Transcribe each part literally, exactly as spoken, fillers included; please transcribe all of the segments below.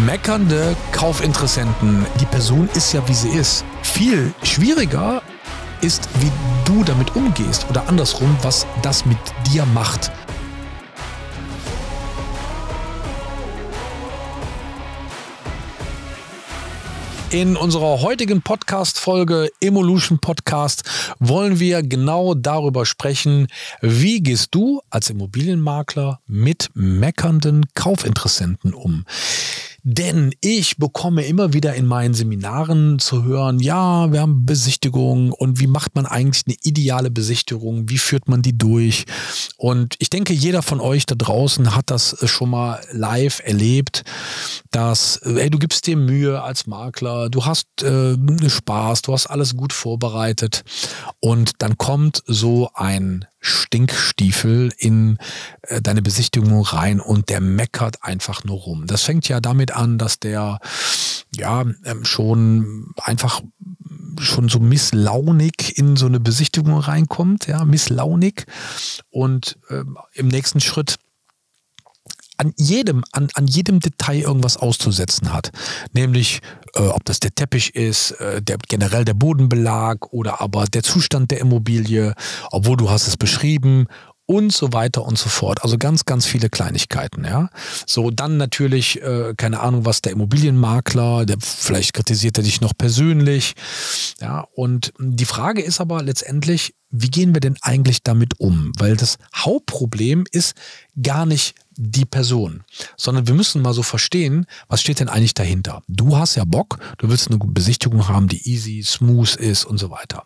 Meckernde Kaufinteressenten. Die Person ist ja, wie sie ist. Viel schwieriger ist, wie du damit umgehst oder andersrum, was das mit dir macht. In unserer heutigen Podcast-Folge Emolution Podcast wollen wir genau darüber sprechen, wie gehst du als Immobilienmakler mit meckernden Kaufinteressenten um? Denn ich bekomme immer wieder in meinen Seminaren zu hören, ja, wir haben Besichtigungen und wie macht man eigentlich eine ideale Besichtigung, wie führt man die durch? Und ich denke, jeder von euch da draußen hat das schon mal live erlebt, dass, ey, du gibst dir Mühe als Makler, du hast äh, Spaß, du hast alles gut vorbereitet und dann kommt so ein Stinkstiefel in äh, deine Besichtigung rein und der meckert einfach nur rum. Das fängt ja damit an, dass der ja ähm, schon einfach schon so misslaunig in so eine Besichtigung reinkommt, ja, misslaunig und ähm, im nächsten Schritt an jedem, an, an jedem Detail irgendwas auszusetzen hat. Nämlich, äh, ob das der Teppich ist, äh, der, generell der Bodenbelag oder aber der Zustand der Immobilie, obwohl du hast es beschrieben und so weiter und so fort. Also ganz, ganz viele Kleinigkeiten, ja. So, dann natürlich, äh, keine Ahnung, was der Immobilienmakler, der vielleicht kritisiert er dich noch persönlich, ja. Und die Frage ist aber letztendlich, wie gehen wir denn eigentlich damit um? Weil das Hauptproblem ist gar nicht die Person, sondern wir müssen mal so verstehen, was steht denn eigentlich dahinter? Du hast ja Bock, du willst eine Besichtigung haben, die easy, smooth ist und so weiter.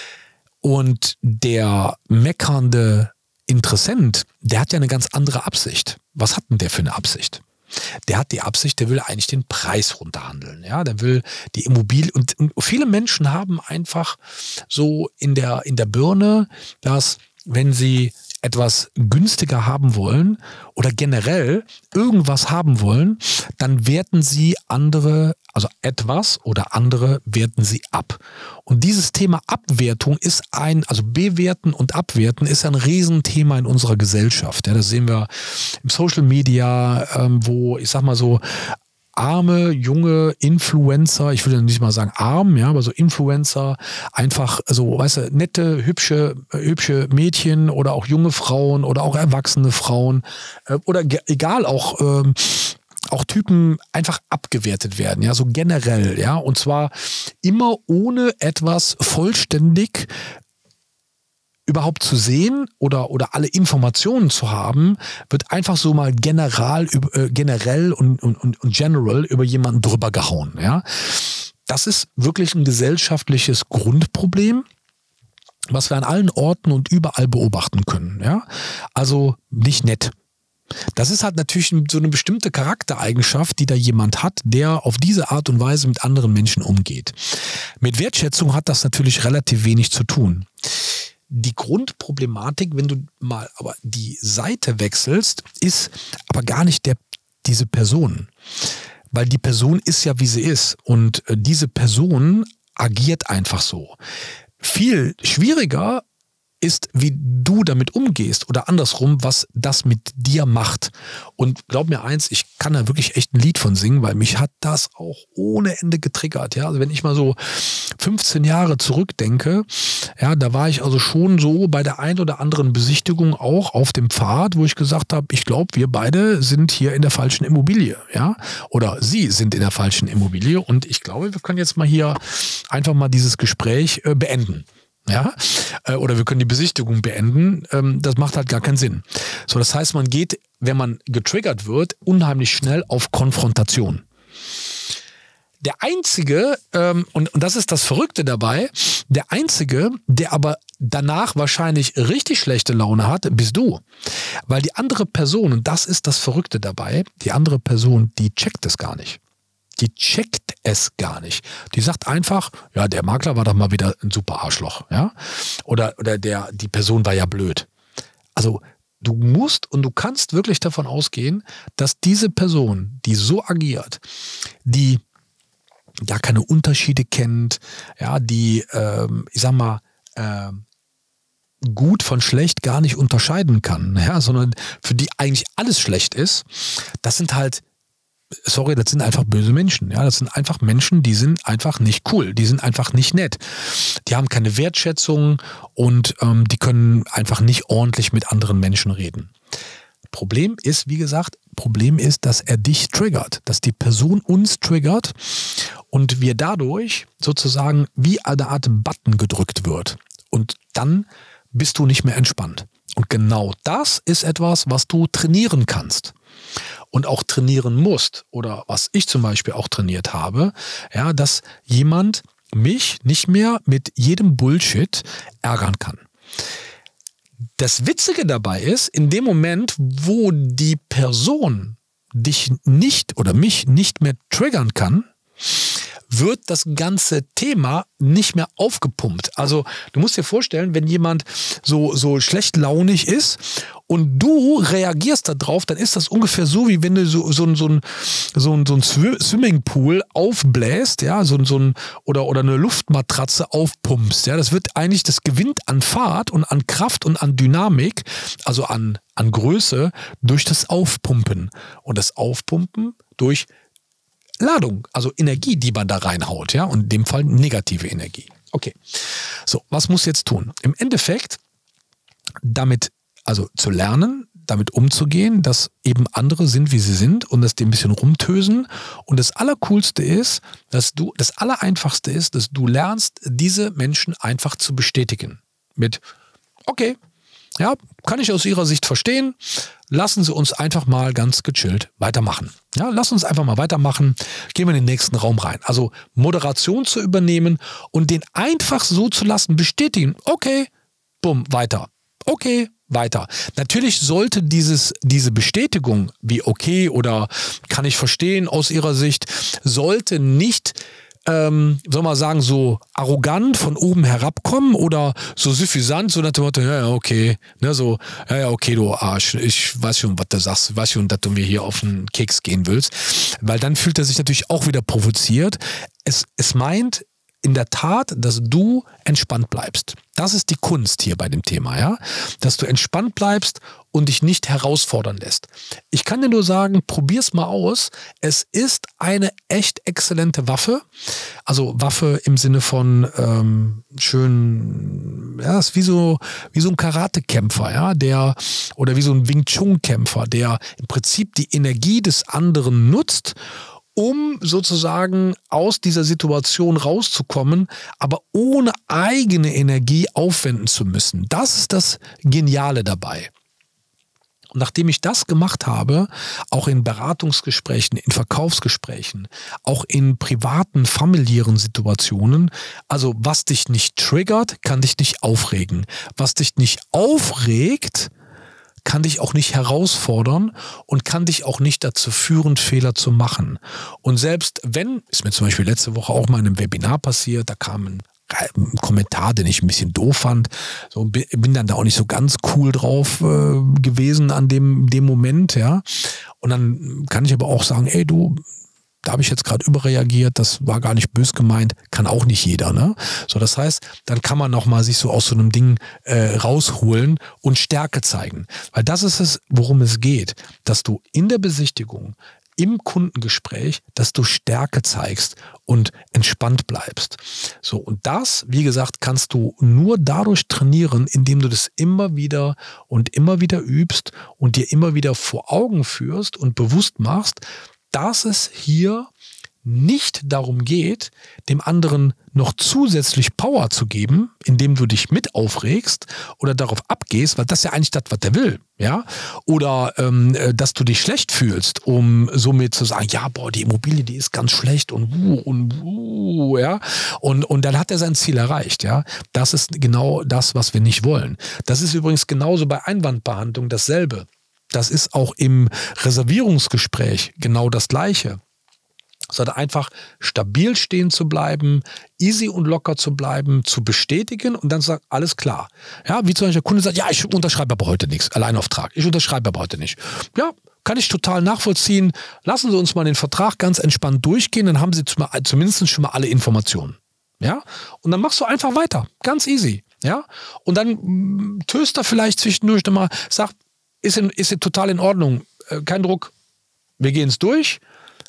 Und der meckernde Interessent, der hat ja eine ganz andere Absicht. Was hat denn der für eine Absicht? Der hat die Absicht, der will eigentlich den Preis runterhandeln. Ja, der will die Immobilie und, und viele Menschen haben einfach so in der, in der Birne, dass wenn sie etwas günstiger haben wollen oder generell irgendwas haben wollen, dann werten sie andere, also etwas oder andere werten sie ab. Und dieses Thema Abwertung ist ein, also bewerten und abwerten ist ein Riesenthema in unserer Gesellschaft. Ja, das sehen wir im Social Media, ähm, wo, ich sag mal so, arme, junge Influencer, ich würde nicht mal sagen arm, ja, aber so Influencer, einfach so, weißt du, nette, hübsche, hübsche Mädchen oder auch junge Frauen oder auch erwachsene Frauen äh, oder egal, auch ähm, auch Typen einfach abgewertet werden, ja, so generell, ja, und zwar immer ohne etwas vollständig überhaupt zu sehen oder, oder alle Informationen zu haben, wird einfach so mal general, äh, generell und, und, und general über jemanden drüber gehauen. Ja? Das ist wirklich ein gesellschaftliches Grundproblem, was wir an allen Orten und überall beobachten können. Ja? Also nicht nett. Das ist halt natürlich so eine bestimmte Charaktereigenschaft, die da jemand hat, der auf diese Art und Weise mit anderen Menschen umgeht. Mit Wertschätzung hat das natürlich relativ wenig zu tun. Die Grundproblematik, wenn du mal aber die Seite wechselst, ist aber gar nicht der, diese Person. Weil die Person ist ja, wie sie ist. Und diese Person agiert einfach so. Viel schwieriger ist, wie du damit umgehst oder andersrum, was das mit dir macht. Und glaub mir eins, ich kann da wirklich echt ein Lied von singen, weil mich hat das auch ohne Ende getriggert. Ja, also wenn ich mal so fünfzehn Jahre zurückdenke, ja, da war ich also schon so bei der ein oder anderen Besichtigung auch auf dem Pfad, wo ich gesagt habe, ich glaube, wir beide sind hier in der falschen Immobilie, ja, oder Sie sind in der falschen Immobilie und ich glaube, wir können jetzt mal hier einfach mal dieses Gespräch äh, beenden. Ja, oder wir können die Besichtigung beenden. Das macht halt gar keinen Sinn. So, das heißt, man geht, wenn man getriggert wird, unheimlich schnell auf Konfrontation. Der Einzige, und das ist das Verrückte dabei, der Einzige, der aber danach wahrscheinlich richtig schlechte Laune hat, bist du. Weil die andere Person, und das ist das Verrückte dabei, die andere Person, die checkt es gar nicht. Die checkt es gar nicht. Die sagt einfach, ja, der Makler war doch mal wieder ein super Arschloch, ja? Oder, oder der, die Person war ja blöd. Also, du musst und du kannst wirklich davon ausgehen, dass diese Person, die so agiert, die gar keine Unterschiede kennt, ja, die, ähm, ich sag mal, ähm, gut von schlecht gar nicht unterscheiden kann, ja, sondern für die eigentlich alles schlecht ist, das sind halt sorry, das sind einfach böse Menschen. Ja, das sind einfach Menschen, die sind einfach nicht cool. Die sind einfach nicht nett. Die haben keine Wertschätzung und ähm, die können einfach nicht ordentlich mit anderen Menschen reden. Problem ist, wie gesagt, Problem ist, dass er dich triggert, dass die Person uns triggert und wir dadurch sozusagen wie eine Art Button gedrückt wird. Und dann bist du nicht mehr entspannt. Und genau das ist etwas, was du trainieren kannst. Und auch trainieren musst. Oder was ich zum Beispiel auch trainiert habe, ja, dass jemand mich nicht mehr mit jedem Bullshit ärgern kann. Das Witzige dabei ist, in dem Moment, wo die Person dich nicht oder mich nicht mehr triggern kann, wird das ganze Thema nicht mehr aufgepumpt. Also du musst dir vorstellen, wenn jemand so, so schlecht launig ist und du reagierst darauf, dann ist das ungefähr so, wie wenn du so, so, so, ein, so, ein, so ein Swimmingpool aufbläst, ja, so, so ein, oder, oder eine Luftmatratze aufpumpst. Ja, das wird eigentlich, das gewinnt an Fahrt und an Kraft und an Dynamik, also an, an Größe, durch das Aufpumpen. Und das Aufpumpen durch Ladung, also Energie, die man da reinhaut, ja, und in dem Fall negative Energie. Okay, so, was muss jetzt tun? Im Endeffekt, damit, also zu lernen, damit umzugehen, dass eben andere sind, wie sie sind und dass die ein bisschen rumtösen. Und das Allercoolste ist, dass du, das Allereinfachste ist, dass du lernst, diese Menschen einfach zu bestätigen. Mit, okay, ja, kann ich aus Ihrer Sicht verstehen. Lassen Sie uns einfach mal ganz gechillt weitermachen. Ja, lass uns einfach mal weitermachen. Gehen wir in den nächsten Raum rein. Also Moderation zu übernehmen und den einfach so zu lassen, bestätigen. Okay, bumm, weiter. Okay, weiter. Natürlich sollte dieses, diese Bestätigung wie okay oder kann ich verstehen aus Ihrer Sicht, sollte nicht Ähm, soll man sagen, so arrogant von oben herabkommen oder so suffisant, so nach dem Motto, ja, ja, okay, ne, so, ja, ja, okay, du Arsch, ich weiß schon, was du sagst, ich weiß schon, dass du mir hier auf den Keks gehen willst, weil dann fühlt er sich natürlich auch wieder provoziert. Es, es meint in der Tat, dass du entspannt bleibst. Das ist die Kunst hier bei dem Thema, ja, dass du entspannt bleibst und dich nicht herausfordern lässt. Ich kann dir nur sagen, probier's mal aus. Es ist eine echt exzellente Waffe. Also Waffe im Sinne von ähm, schön, ja, ist wie so wie so ein Karatekämpfer, ja, der oder wie so ein Wing Chun Kämpfer, der im Prinzip die Energie des anderen nutzt, um sozusagen aus dieser Situation rauszukommen, aber ohne eigene Energie aufwenden zu müssen. Das ist das Geniale dabei. Und nachdem ich das gemacht habe, auch in Beratungsgesprächen, in Verkaufsgesprächen, auch in privaten, familiären Situationen, also was dich nicht triggert, kann dich nicht aufregen. Was dich nicht aufregt, kann dich auch nicht herausfordern und kann dich auch nicht dazu führen, Fehler zu machen. Und selbst wenn, ist mir zum Beispiel letzte Woche auch mal in einem Webinar passiert, da kam ein, ein Kommentar, den ich ein bisschen doof fand, so, bin dann da auch nicht so ganz cool drauf äh, gewesen an dem, dem Moment, ja. Und dann kann ich aber auch sagen, ey du, da habe ich jetzt gerade überreagiert, das war gar nicht bös gemeint, kann auch nicht jeder, ne? So, das heißt, dann kann man nochmal sich so aus so einem Ding äh, rausholen und Stärke zeigen. Weil das ist es, worum es geht, dass du in der Besichtigung, im Kundengespräch, dass du Stärke zeigst und entspannt bleibst. So, und das, wie gesagt, kannst du nur dadurch trainieren, indem du das immer wieder und immer wieder übst und dir immer wieder vor Augen führst und bewusst machst, dass es hier nicht darum geht, dem anderen noch zusätzlich Power zu geben, indem du dich mit aufregst oder darauf abgehst, weil das ist ja eigentlich das, was der will, ja, oder ähm, dass du dich schlecht fühlst, um somit zu sagen, ja, boah, die Immobilie, die ist ganz schlecht und wuh, und wuh, ja, und, und dann hat er sein Ziel erreicht, ja. Das ist genau das, was wir nicht wollen. Das ist übrigens genauso bei Einwandbehandlung dasselbe. Das ist auch im Reservierungsgespräch genau das Gleiche. Sondern einfach stabil stehen zu bleiben, easy und locker zu bleiben, zu bestätigen und dann zu sagen, alles klar. Ja, wie zum Beispiel der Kunde sagt, ja, ich unterschreibe aber heute nichts, Alleinauftrag. Ich unterschreibe aber heute nicht. Ja, kann ich total nachvollziehen. Lassen Sie uns mal den Vertrag ganz entspannt durchgehen, dann haben Sie zumindest schon mal alle Informationen. Ja, und dann machst du einfach weiter. Ganz easy. Ja, und dann töst er vielleicht zwischendurch nochmal, sagt, Ist, in, ist total in Ordnung, kein Druck, wir gehen es durch,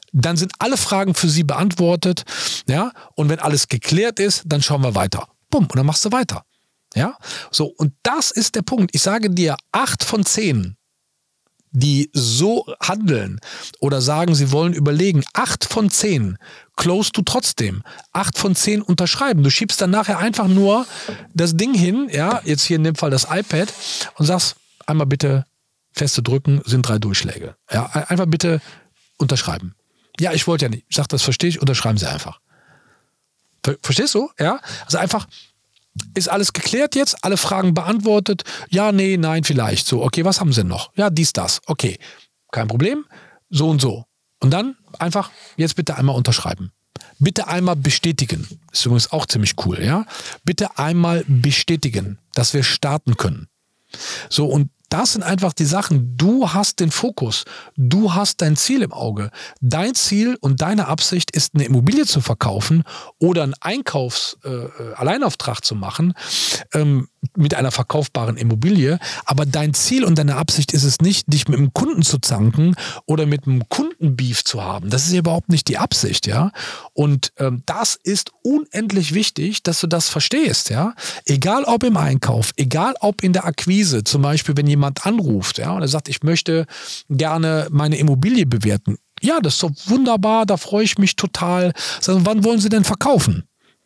Dann sind alle Fragen für Sie beantwortet, ja, und wenn alles geklärt ist, dann schauen wir weiter. Bumm, und dann machst du weiter. Ja, so, und das ist der Punkt. Ich sage dir, acht von zehn, die so handeln oder sagen, sie wollen überlegen, acht von zehn close du trotzdem. Acht von zehn unterschreiben. Du schiebst dann nachher einfach nur das Ding hin, ja, jetzt hier in dem Fall das iPad, und sagst, einmal bitte feste drücken, sind drei Durchschläge. Ja, einfach bitte unterschreiben. Ja, ich wollte ja nicht. Ich sage, das verstehe ich, unterschreiben Sie einfach. Ver Verstehst du? Ja, also einfach, ist alles geklärt jetzt? Alle Fragen beantwortet? Ja, nee, nein, vielleicht. So, okay, was haben Sie noch? Ja, dies, das. Okay, kein Problem. So und so. Und dann einfach jetzt bitte einmal unterschreiben. Bitte einmal bestätigen. Ist übrigens auch ziemlich cool, ja? Bitte einmal bestätigen, dass wir starten können. So, und das sind einfach die Sachen. Du hast den Fokus. Du hast dein Ziel im Auge. Dein Ziel und deine Absicht ist, eine Immobilie zu verkaufen oder einen Einkaufs-Alleinauftrag äh, zu machen ähm, mit einer verkaufbaren Immobilie. Aber dein Ziel und deine Absicht ist es nicht, dich mit einem Kunden zu zanken oder mit einem Kundenbeef zu haben. Das ist überhaupt nicht die Absicht, ja. Und ähm, das ist unendlich wichtig, dass du das verstehst, ja. Egal ob im Einkauf, egal ob in der Akquise, zum Beispiel, wenn jemand jemand anruft, ja, und er sagt, ich möchte gerne meine Immobilie bewerten. Ja, das ist doch wunderbar, da freue ich mich total. Also, wann wollen Sie denn verkaufen?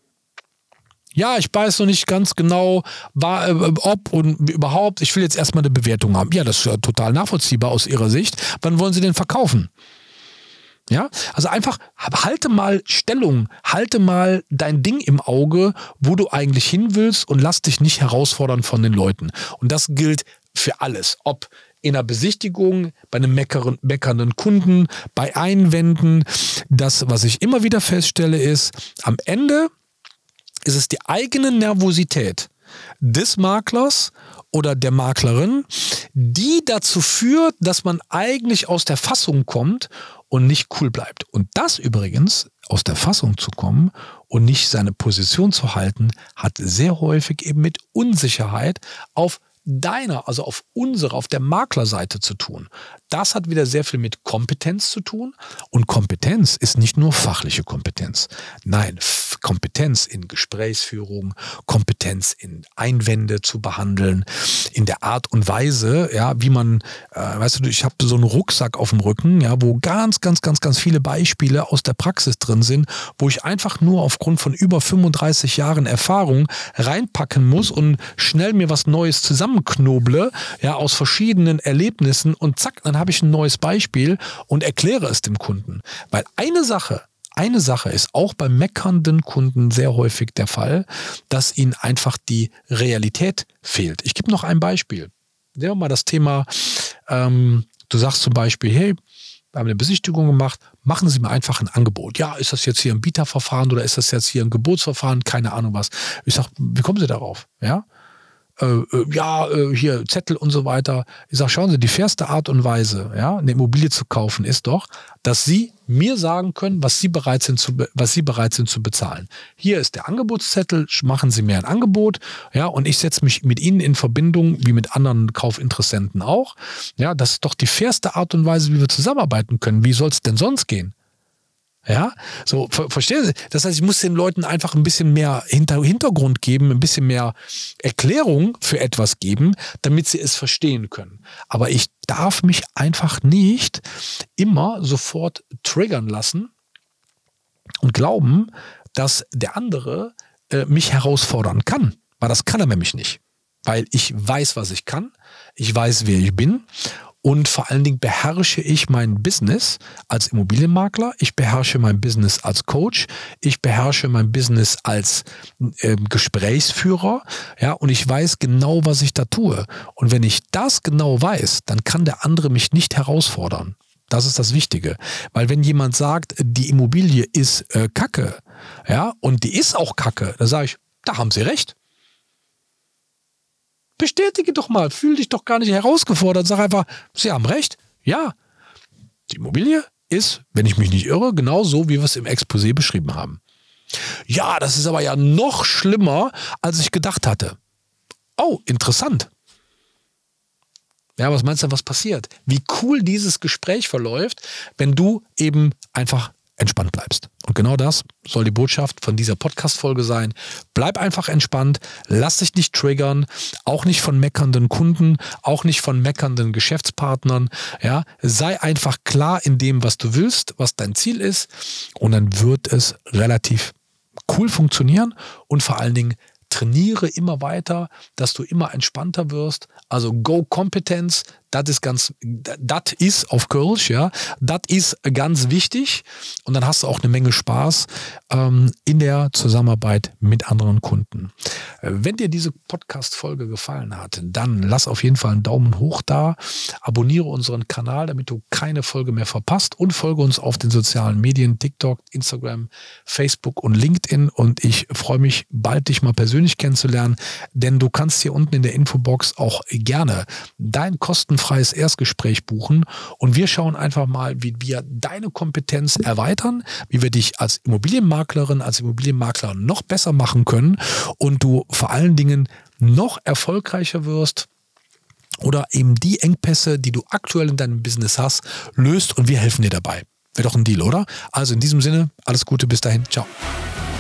Ja, ich weiß noch nicht ganz genau, war, äh, ob und überhaupt. Ich will jetzt erstmal eine Bewertung haben. Ja, das ist ja total nachvollziehbar aus Ihrer Sicht. Wann wollen Sie denn verkaufen? Ja, also einfach halte mal Stellung, halte mal dein Ding im Auge, wo du eigentlich hin willst, und lass dich nicht herausfordern von den Leuten. Und das gilt für alles, ob in einer Besichtigung, bei einem meckeren, meckernden Kunden, bei Einwänden. Das, was ich immer wieder feststelle, ist, am Ende ist es die eigene Nervosität des Maklers oder der Maklerin, die dazu führt, dass man eigentlich aus der Fassung kommt und nicht cool bleibt. Und das übrigens, aus der Fassung zu kommen und nicht seine Position zu halten, hat sehr häufig eben mit Unsicherheit auf deiner, also auf unserer, auf der Maklerseite zu tun. Das hat wieder sehr viel mit Kompetenz zu tun. Und Kompetenz ist nicht nur fachliche Kompetenz. Nein, Kompetenz in Gesprächsführung, Kompetenz in Einwände zu behandeln, in der Art und Weise, ja, wie man, äh, weißt du, ich habe so einen Rucksack auf dem Rücken, ja, wo ganz, ganz, ganz, ganz viele Beispiele aus der Praxis drin sind, wo ich einfach nur aufgrund von über fünfunddreißig Jahren Erfahrung reinpacken muss und schnell mir was Neues zusammenknoble, ja, aus verschiedenen Erlebnissen, und zack, dann habe ich ein neues Beispiel und erkläre es dem Kunden. Weil eine Sache, Eine Sache ist auch bei meckernden Kunden sehr häufig der Fall, dass ihnen einfach die Realität fehlt. Ich gebe noch ein Beispiel. Nehmen wir mal das Thema, ähm, du sagst zum Beispiel, hey, wir haben eine Besichtigung gemacht, machen Sie mir einfach ein Angebot. Ja, ist das jetzt hier ein Bieterverfahren oder ist das jetzt hier ein Gebotsverfahren? Keine Ahnung was. Ich sage, wie kommen Sie darauf? Ja, äh, ja, äh, hier Zettel und so weiter. Ich sage, schauen Sie, die fairste Art und Weise, ja, eine Immobilie zu kaufen, ist doch, dass Sie mir sagen können, was Sie bereit sind zu, was Sie bereit sind zu bezahlen. Hier ist der Angebotszettel, machen Sie mir ein Angebot, ja, und ich setze mich mit Ihnen in Verbindung, wie mit anderen Kaufinteressenten auch. Ja, das ist doch die fairste Art und Weise, wie wir zusammenarbeiten können. Wie soll es denn sonst gehen? Ja, so, ver verstehen Sie? Das heißt, ich muss den Leuten einfach ein bisschen mehr Hinter Hintergrund geben, ein bisschen mehr Erklärung für etwas geben, damit sie es verstehen können. Aber ich darf mich einfach nicht immer sofort triggern lassen und glauben, dass der andere äh, mich herausfordern kann. Weil das kann er nämlich nicht. Weil ich weiß, was ich kann, ich weiß, wer ich bin. Und vor allen Dingen beherrsche ich mein Business als Immobilienmakler, ich beherrsche mein Business als Coach, ich beherrsche mein Business als äh, Gesprächsführer, ja, und ich weiß genau, was ich da tue. Und wenn ich das genau weiß, dann kann der andere mich nicht herausfordern. Das ist das Wichtige. Weil wenn jemand sagt, die Immobilie ist äh, Kacke, ja, und die ist auch Kacke, dann sage ich, da haben Sie recht. Bestätige doch mal, fühl dich doch gar nicht herausgefordert, sag einfach, Sie haben recht, ja, die Immobilie ist, wenn ich mich nicht irre, genau so, wie wir es im Exposé beschrieben haben. Ja, das ist aber ja noch schlimmer, als ich gedacht hatte. Oh, interessant. Ja, was meinst du, was passiert? Wie cool dieses Gespräch verläuft, wenn du eben einfach entspannt bleibst. Und genau das soll die Botschaft von dieser Podcast-Folge sein. Bleib einfach entspannt, lass dich nicht triggern, auch nicht von meckernden Kunden, auch nicht von meckernden Geschäftspartnern. Ja, sei einfach klar in dem, was du willst, was dein Ziel ist, und dann wird es relativ cool funktionieren. Und vor allen Dingen trainiere immer weiter, dass du immer entspannter wirst. Also Go Kompetenz, das ist ganz, das ist auf Kölsch, ja, das ist ganz wichtig. Und dann hast du auch eine Menge Spaß ähm, in der Zusammenarbeit mit anderen Kunden. Wenn dir diese Podcast-Folge gefallen hat, dann lass auf jeden Fall einen Daumen hoch da, abonniere unseren Kanal, damit du keine Folge mehr verpasst, und folge uns auf den sozialen Medien, TikTok, Instagram, Facebook und LinkedIn. Und ich freue mich, bald dich mal persönlich kennenzulernen, denn du kannst hier unten in der Infobox auch gerne dein kostenfreies Erstgespräch buchen, und wir schauen einfach mal, wie wir deine Kompetenz erweitern, wie wir dich als Immobilienmaklerin, als Immobilienmakler noch besser machen können und du vor allen Dingen noch erfolgreicher wirst oder eben die Engpässe, die du aktuell in deinem Business hast, löst, und wir helfen dir dabei. Wäre doch ein Deal, oder? Also in diesem Sinne, alles Gute, bis dahin, ciao.